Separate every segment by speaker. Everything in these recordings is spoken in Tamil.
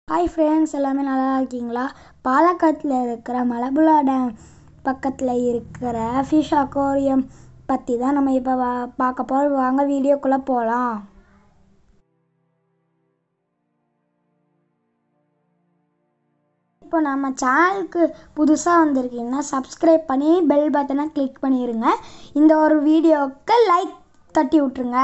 Speaker 1: ஹாய் ஃப்ரெண்ட்ஸ், எல்லாமே நல்லா இருக்கீங்களா? பாலக்காட்டில் இருக்கிற மலபுலா டேம் பக்கத்தில் இருக்கிற ஃபிஷ் அக்வாரியம் பற்றி தான் நம்ம இப்போ பார்க்க போகிறோம். வாங்க வீடியோக்குள்ளே போகலாம். இப்போ நம்ம சேனலுக்கு புதுசாக வந்திருக்கீங்கன்னா சப்ஸ்கிரைப் பண்ணி பெல் பட்டனை கிளிக் பண்ணிடுங்க. இந்த ஒரு வீடியோவுக்கு லைக் தட்டி விட்ருங்க.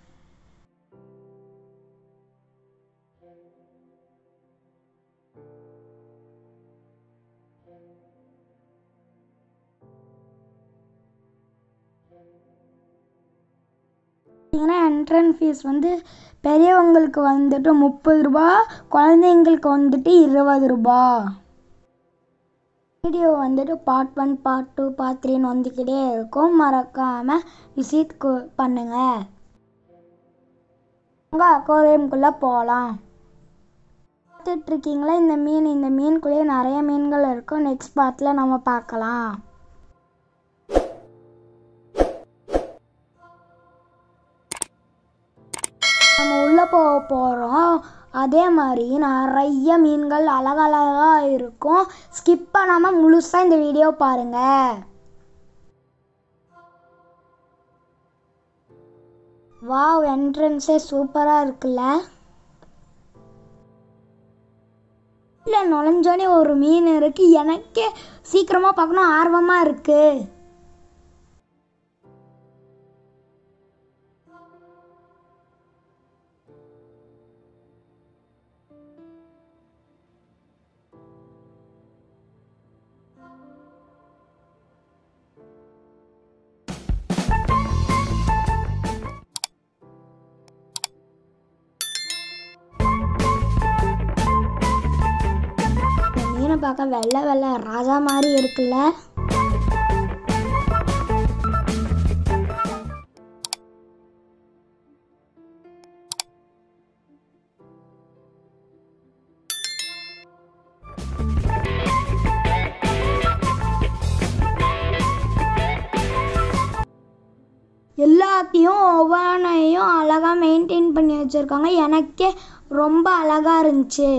Speaker 1: என்ட்ரன்ஸ் ஃபீஸ் பெரியவங்களுக்கு 30 ரூபா, குழந்தைங்களுக்கு 20 ரூபா. வீடியோ பார்ட் 1, பார்ட் 2, பார்ட் 3 வந்துக்கிட்டே இருக்கும். மறக்காமல் விசிட் பண்ணுங்க. உங்கள் அக்வாரியம்குள்ளே போகலாம். பார்த்துட்ருக்கீங்களா இந்த மீனுக்குள்ளேயே நிறைய மீன்கள் இருக்கும். நெக்ஸ்ட் பார்ட்டில் நம்ம பார்க்கலாம். நம்ம உள்ளே போக போகிறோம். அதே மாதிரி நிறைய மீன்கள் அழகழகாக இருக்கும். ஸ்கிப் பண்ணாமல் முழுசாக இந்த வீடியோ பாருங்கள். வாவ், என்ட்ரன்ஸே சூப்பராக இருக்குல்ல. இல்லை, நுழைஞ்சோடனே ஒரு மீன் இருக்குது. எனக்கே சீக்கிரமாக பார்க்கணும் ஆர்வமாக இருக்குது. மீனை பார்க்க வெள்ளை வெள்ளை ராஜா மாதிரி இருக்குல்ல. எல்லாத்தையும் ஒவ்வொன்றையும் அழகாக மெயின்டைன் பண்ணி வச்சுருக்காங்க. எனக்கே ரொம்ப அழகாக இருந்துச்சு.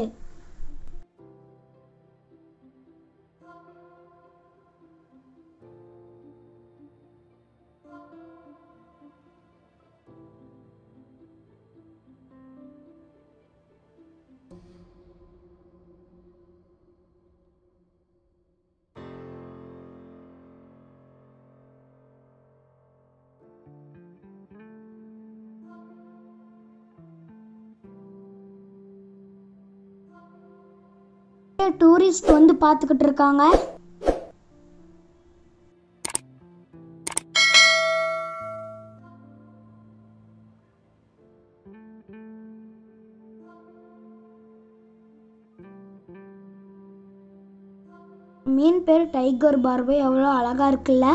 Speaker 1: டூரிஸ்ட் பார்த்துக்கிட்டு இருக்காங்க. மீன் பேர் டைகர் பார்பு. எவ்வளோ அழகா இருக்குல்ல.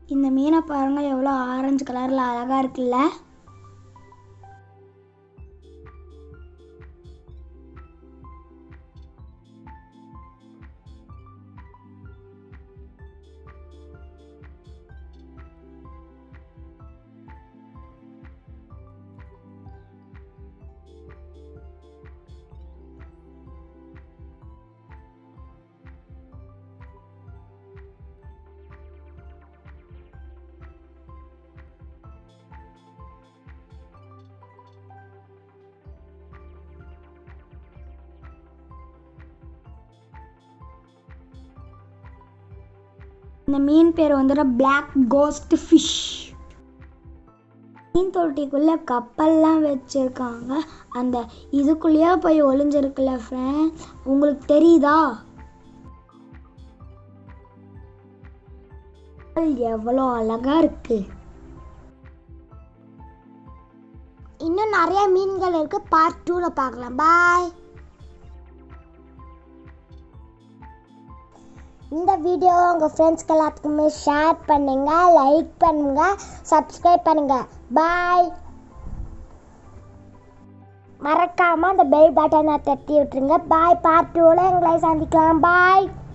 Speaker 1: இந்த மீனை பாருங்கள், எவ்வளோ ஆரஞ்சு கலரில் அழகாக இருக்குல்ல. இந்த மீன் பேர் வந்துட்டு பிளாக் கோஸ்ட் ஃபிஷ். மீன் தொட்டிக்குள்ளே கப்பல்லாம் வச்சுருக்காங்க. அந்த இதுக்குள்ளேயே போய் ஒளிஞ்சிருக்குல்ல ஃப்ரெண்ட்ஸ், உங்களுக்கு தெரியுதா எவ்வளோ அழகாக இருக்கு. இன்னும் நிறைய மீன்கள் இருக்கு. பார்ட் 2ல் பார்க்கலாம். பாய். இந்த வீடியோ உங்கள் ஃப்ரெண்ட்ஸ்க்கு எல்லாத்துக்குமே ஷேர் பண்ணுங்கள், லைக் பண்ணுங்கள், சப்ஸ்கிரைப் பண்ணுங்கள். பாய். மறக்காமல் அந்த பெல் பட்டனை தட்டி விட்டுருங்க. பாய். பார்ட் 2ல் எங்களை சந்திக்கலாம். பாய்.